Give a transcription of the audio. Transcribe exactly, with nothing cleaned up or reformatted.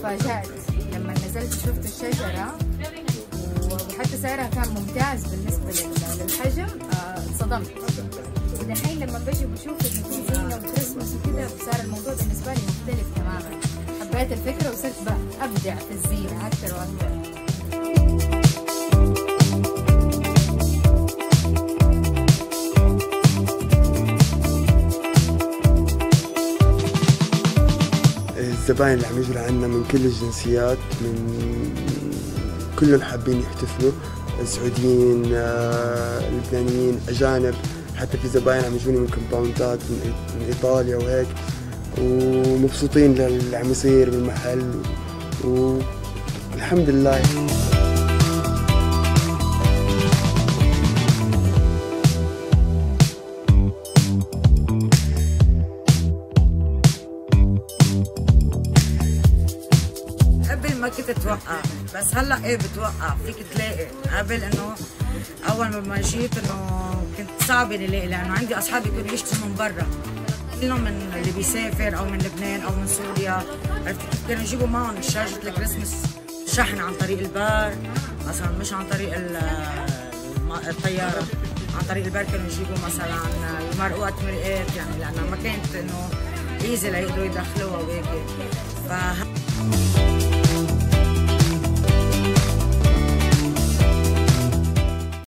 تفاجأت لما نزلت شفت الشجرة، وحتى سعرها كان ممتاز بالنسبة للحجم. صدمت. ودحين لما بجي بشوف إنه في زينة وكريسماس وكذا، صار الموضوع بالنسبة لي مختلف تماما. حبيت الفكرة وصرت أبدع في الزينة أكثر وأكثر. الزباين اللي عم يجوا عنا من كل الجنسيات، من كلهم حابين يحتفلوا، السعوديين، اللبنانيين، أجانب، حتى في زباين عم يجوني من كومباوندات من إيطاليا وهيك، ومبسوطين للي عم يصير بالمحل، والحمد لله. قبل ما كنت اتوقع، بس هلا ايه بتوقع، فيك تلاقي. قبل انه اول ما جيت انه كنت صعب اني الاقي، لانه عندي اصحابي كانوا يشتروا من برا، كلهم من اللي بيسافر او من لبنان او من سوريا، عرفت كيف كانوا يجيبوا معهم شارجة الكريسماس شحن عن طريق البار، مثلا مش عن طريق الطيارة، عن طريق البار كانوا يجيبوا مثلا يمرقوها تمرقات، يعني لانه ما كانت انه ايزي ليقدروا يدخلوها وهيك. ف